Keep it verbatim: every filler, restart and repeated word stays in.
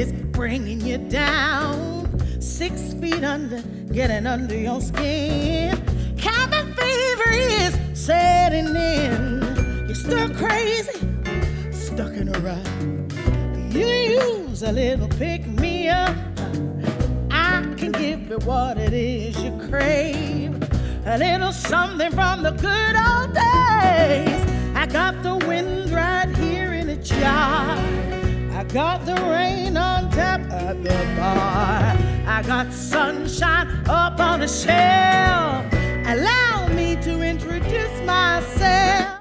is bringing you down. Six feet under, getting under your skin. Cabin fever is setting in. You're still crazy, stuck in a rut. You use a little pick-me-up. I can give you what it is you crave. A little something from the good old days. I got the wind right here in a jar. I got the rain on tap at the bar. I got sunshine up on the shelf. Allow me to introduce myself.